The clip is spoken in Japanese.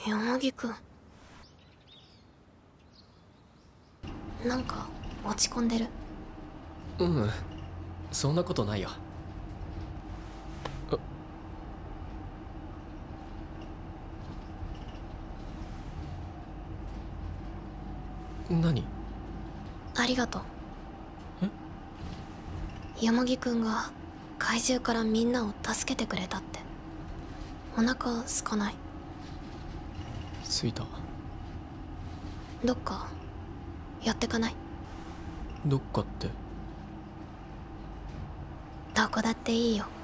山木くん、なんか落ち込んでる？ そんなことないよ。何？ ありがとう。山木くんが怪獣からみんなを助けてくれたって。お腹空かない？ 着いた。 どっかやってかない？ どっかって？ どこだっていいよ。